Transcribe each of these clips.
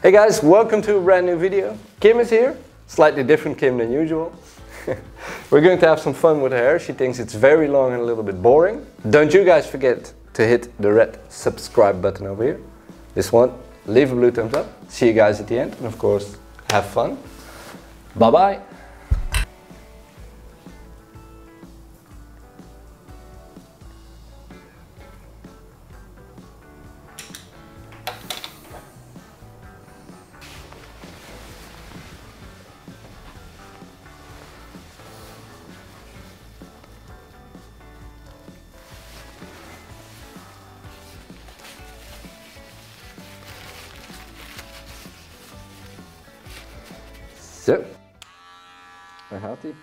Hey guys, welcome to a brand new video. Kim is here, slightly different Kim than usual. We're going to have some fun with her hair. She thinks it's very long and a little bit boring. Don't you guys forget to hit the red subscribe button over here. This one, leave a blue thumbs up. See you guys at the end and of course, have fun. Bye bye. Zo, daar gaat hij.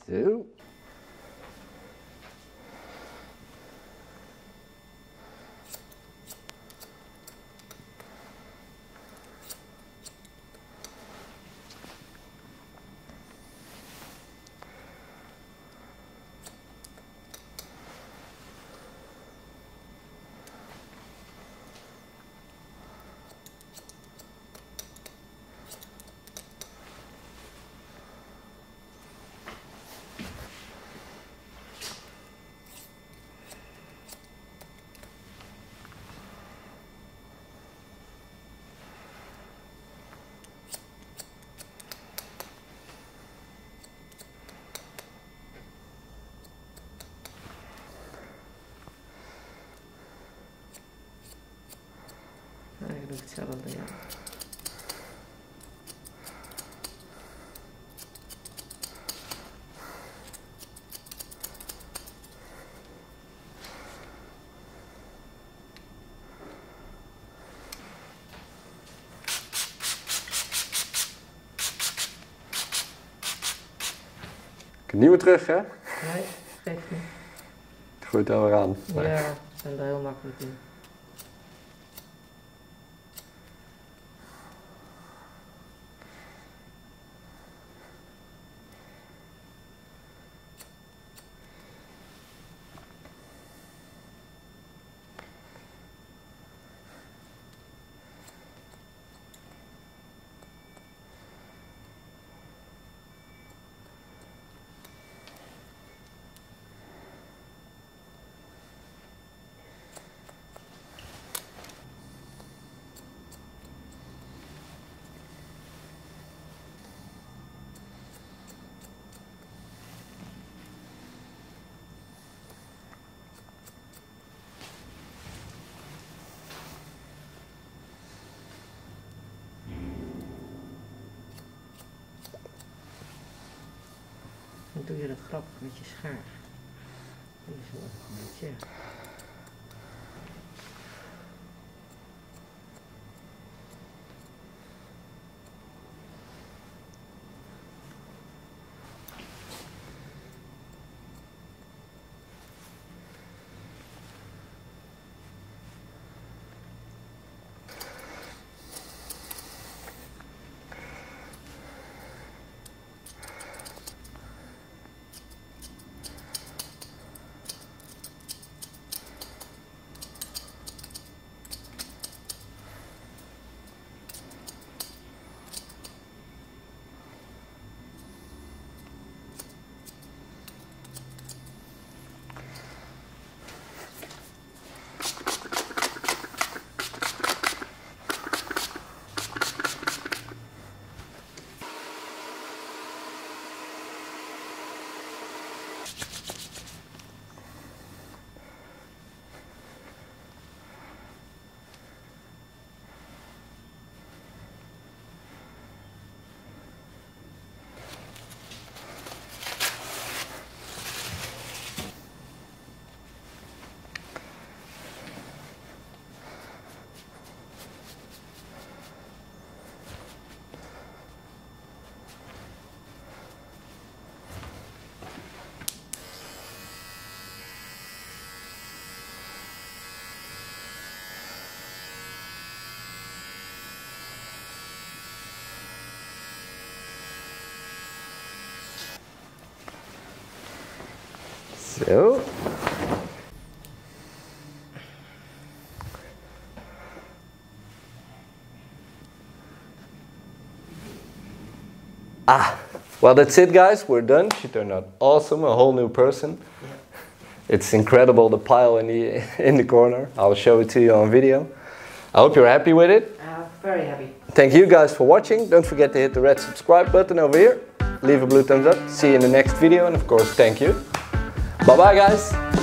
Zo. Eigenlijk hetzelfde, ja. Nieuwe terug, hè? Nee, geeft niet. Gooi het alweer aan. Ja, we zijn er heel makkelijk in. Dan doe je dat grappig met je schaar. Die is wel een beetje. Zo. Well, that's it, guys. We're done. She turned out awesome, a whole new person. It's incredible, the pile in the corner. I'll show it to you on video. I hope you're happy with it. Very happy. Thank you guys for watching. Don't forget to hit the red subscribe button over here. Leave a blue thumbs up. See you in the next video, and of course, thank you. Bye bye, guys.